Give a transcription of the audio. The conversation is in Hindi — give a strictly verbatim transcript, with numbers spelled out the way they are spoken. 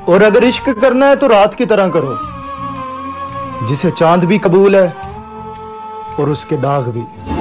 और अगर इश्क करना है तो रात की तरह करो, जिसे चांद भी कबूल है और उसके दाग भी।